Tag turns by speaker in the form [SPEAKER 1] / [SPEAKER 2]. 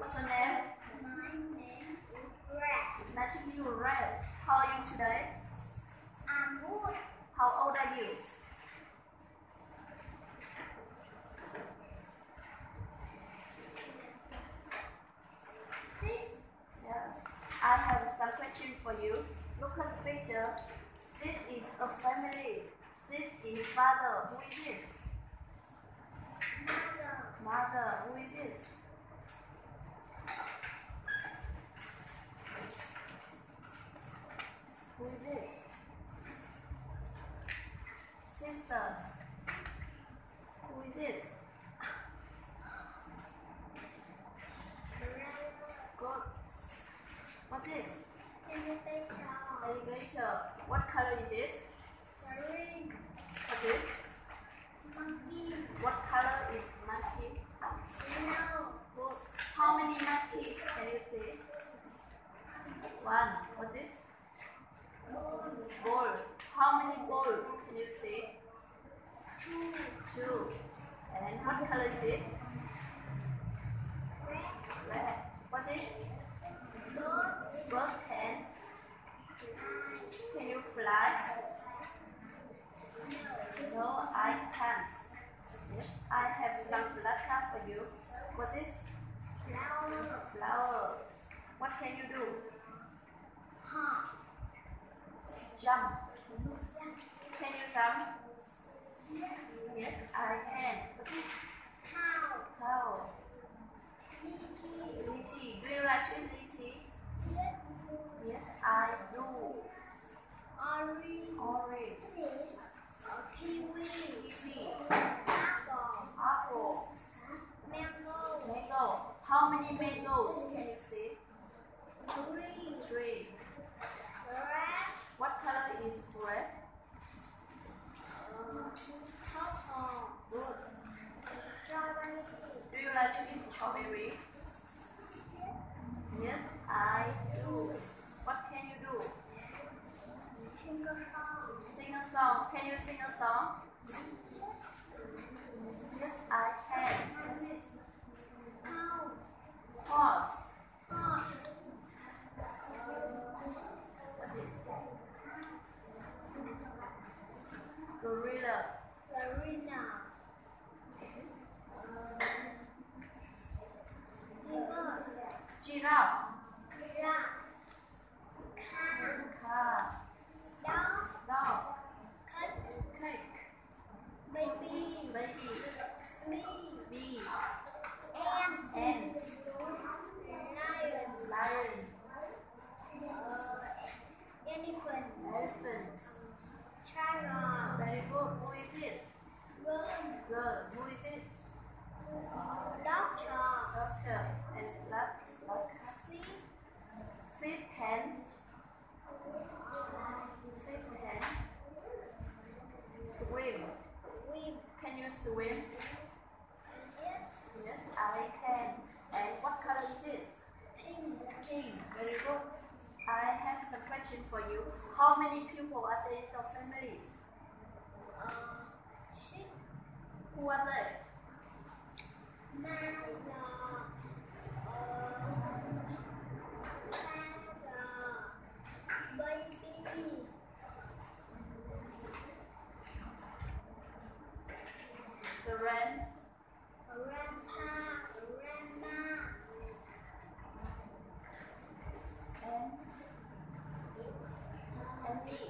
[SPEAKER 1] What's your name?
[SPEAKER 2] My name is Red.
[SPEAKER 1] Nice to meet you, Red. How are you today?
[SPEAKER 2] I'm good.
[SPEAKER 1] How old are you?
[SPEAKER 2] Six.
[SPEAKER 1] Yes. I have some question for you. Look at the picture. This is a family. This is father. Who is this?
[SPEAKER 2] Mother.
[SPEAKER 1] Mother. Who is this? Who is this? Sister. Who is this? Good. What's this? Alligator. What color is this?
[SPEAKER 2] Green.
[SPEAKER 1] What's this?
[SPEAKER 2] Monkey.
[SPEAKER 1] What color is monkey?
[SPEAKER 2] Yellow.
[SPEAKER 1] Good. How many monkeys can you see? One. What's this? Ball. How many ball can you see?
[SPEAKER 2] Two.
[SPEAKER 1] Two. And what color is it?
[SPEAKER 2] Red.
[SPEAKER 1] Red. What's this?
[SPEAKER 2] Bird.
[SPEAKER 1] Bird can. Can you fly? No, I can't. Yes, I have some flata for you. What's this?
[SPEAKER 2] Flower.
[SPEAKER 1] Flower. What can you do?
[SPEAKER 2] Hawk.
[SPEAKER 1] Jump. Can you jump? Yes, I can. What's this?
[SPEAKER 2] Cow.
[SPEAKER 1] Cow.
[SPEAKER 2] Lychee.
[SPEAKER 1] Lychee. Do you like to eat lychee?
[SPEAKER 2] Yes.
[SPEAKER 1] Yes, I do.
[SPEAKER 2] Orange.
[SPEAKER 1] Orange.
[SPEAKER 2] Kiwi.
[SPEAKER 1] Kiwi.
[SPEAKER 2] Apple.
[SPEAKER 1] Apple.
[SPEAKER 2] Mango.
[SPEAKER 1] Mango. How many mangoes can you see?
[SPEAKER 2] Green.
[SPEAKER 1] Three.
[SPEAKER 2] Red.
[SPEAKER 1] What color is red?
[SPEAKER 2] Purple.
[SPEAKER 1] Good.
[SPEAKER 2] Strawberry.
[SPEAKER 1] Do you like to eat strawberry? Yes, I do. What can you do?
[SPEAKER 2] Finger song.
[SPEAKER 1] Sing a song. Can you sing a song? Yes, I can. What's this?
[SPEAKER 2] Cow.
[SPEAKER 1] Horse.
[SPEAKER 2] Horse.
[SPEAKER 1] What's this? Gorilla.
[SPEAKER 2] Garena.
[SPEAKER 1] What's this?
[SPEAKER 2] Eagle.
[SPEAKER 1] Giraffe.
[SPEAKER 2] Giraffe. Car.
[SPEAKER 1] Car.
[SPEAKER 2] Dog.
[SPEAKER 1] Dog.
[SPEAKER 2] Cat.
[SPEAKER 1] Cake.
[SPEAKER 2] Baby.
[SPEAKER 1] Baby.
[SPEAKER 2] Bee.
[SPEAKER 1] Bee.
[SPEAKER 2] Ant.
[SPEAKER 1] Ant.
[SPEAKER 2] Lion.
[SPEAKER 1] Lion.
[SPEAKER 2] Elephant.
[SPEAKER 1] Elephant.
[SPEAKER 2] Tiger.
[SPEAKER 1] Very good. Who is this?
[SPEAKER 2] Bird.
[SPEAKER 1] Girl. Who is this?
[SPEAKER 2] Doctor.
[SPEAKER 1] Doctor. And slut.
[SPEAKER 2] Sea.
[SPEAKER 1] Fish can. Fish can. Swim.
[SPEAKER 2] Weed.
[SPEAKER 1] Can you swim?
[SPEAKER 2] Yes.
[SPEAKER 1] Yes, I can. And what color is this?
[SPEAKER 2] Pink.
[SPEAKER 1] Pink. Very good. I have some question for you. How many people are there in your family?
[SPEAKER 2] Sheep.
[SPEAKER 1] Who are they?
[SPEAKER 2] Mother. Baby.
[SPEAKER 1] The red.
[SPEAKER 2] Grandpa. Grandma.
[SPEAKER 1] And me.